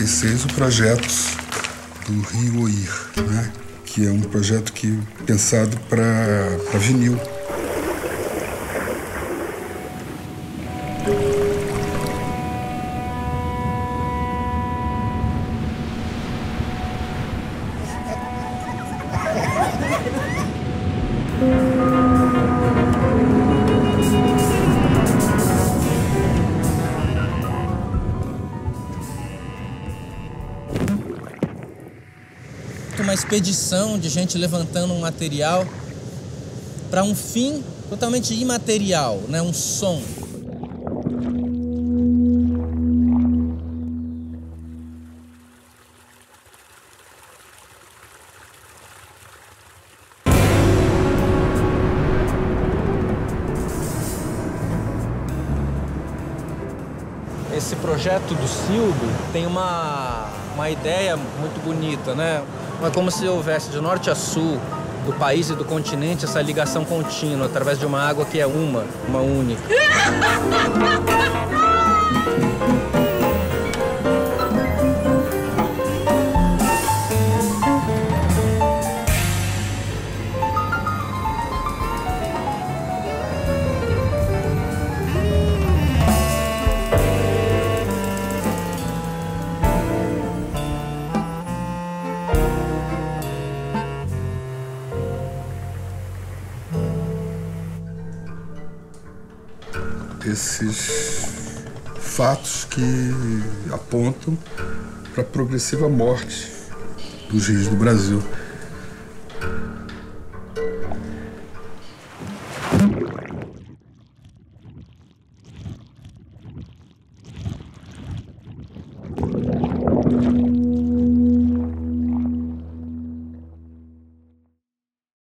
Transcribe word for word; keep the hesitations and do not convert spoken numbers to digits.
e seis o projeto do Rio Oir, né? Que é um projeto que pensado para vinil. Uma expedição de gente levantando um material para um fim totalmente imaterial, né? Um som. Esse projeto do Sildo tem uma, uma ideia muito bonita, né? É como se houvesse de norte a sul do país e do continente essa ligação contínua através de uma água que é uma, uma única. Esses fatos que apontam para a progressiva morte dos rios do Brasil.